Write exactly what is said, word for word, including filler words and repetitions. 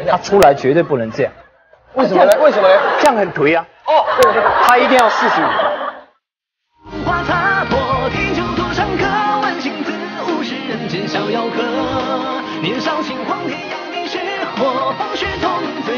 他出来绝对不能这样。 为什么呢？为什么呢？ 这样很颓啊！ 哦，对对， 他一定要四十五。 花擦破地球多长歌，问情字五十人间逍遥客。年少轻狂天涯地是火，风雪同醉